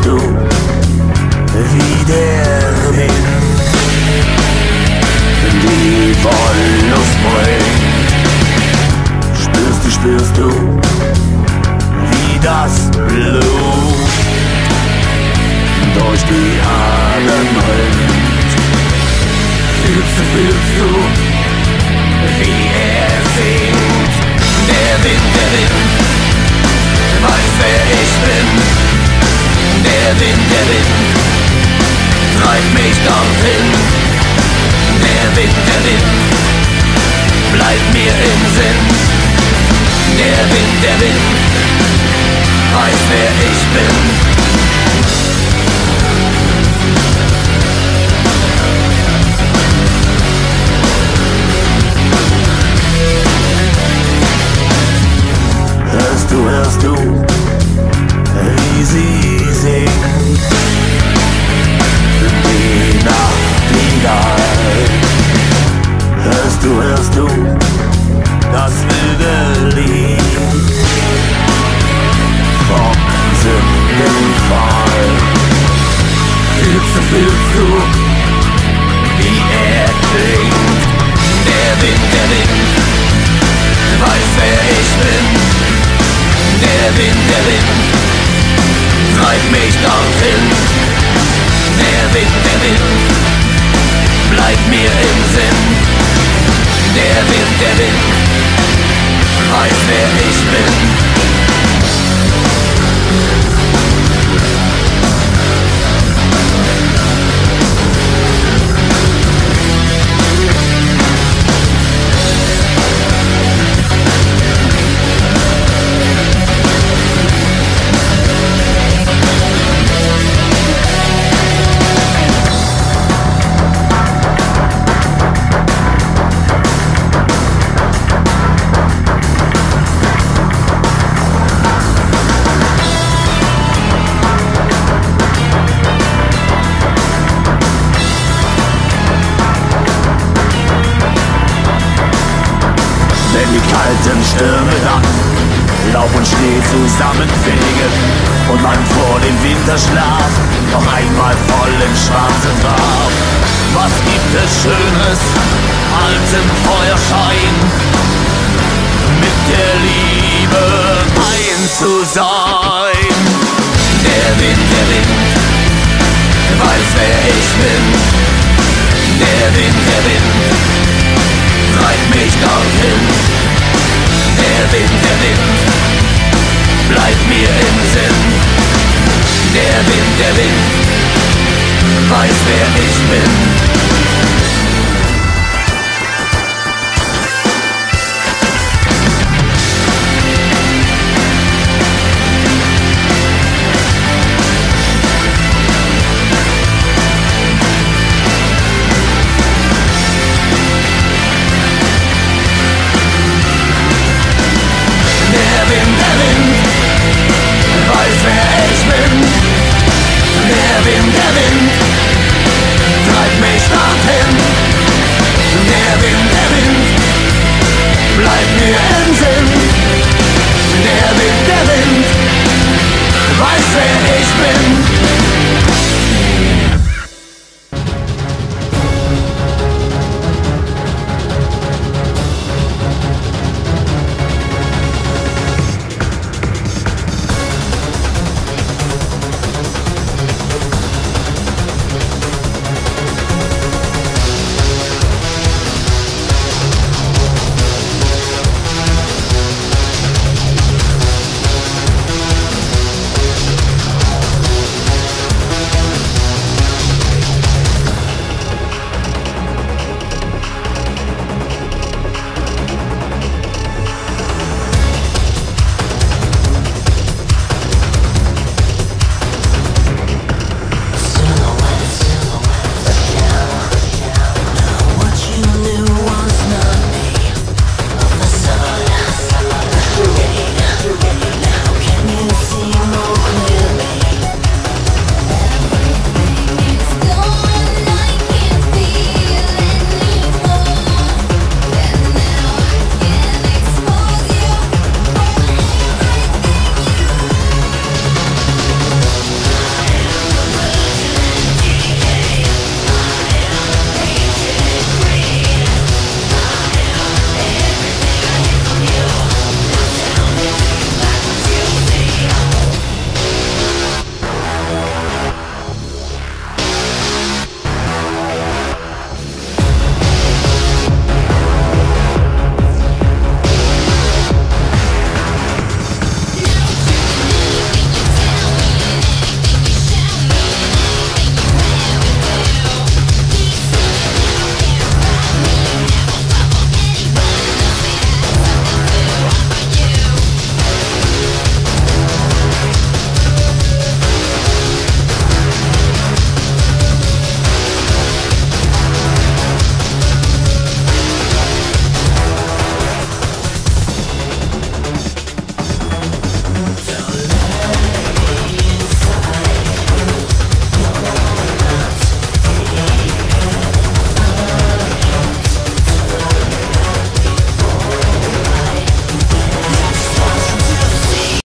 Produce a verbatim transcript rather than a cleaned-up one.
du wie der Wind, die Wollust bringt. Spürst du, spürst du, wie das Blut durch die Adern rinnt. Fühlst du, fühlst du, wie er singt. Der Wind, der Wind, weiß wer ich bin. Der Wind, der Wind, treibt mich dorthin. Der Wind, der Wind, bleibt mir im Sinn. Der Wind, der Wind, weiß wer ich bin. Hörst du, hörst du, wie sie singt, die Nachtigall. Hörst du, hörst du, das wilde Lied vom Sündenfall. Fühlst du, fühlst du, wie er klingt. Der Wind, der Wind, weiß wer ich bin. Der Wind, der Wind, treibt mich dorthin. Der Wind, der Wind, bleibt mir im Sinn. Der Wind, der Wind, weiß wer ich bin. Wenn die kalten Stürme dann Laub und Schnee zusammenfegen und man vor dem Winterschlaf noch einmal voll ins Schwarze traf. Was gibt es Schönes als im Feuerschein mit der Liebe eins zu sein? Der Wind, der Wind, weiß wer ich bin. Der Wind, der Wind, treibt mich dorthin.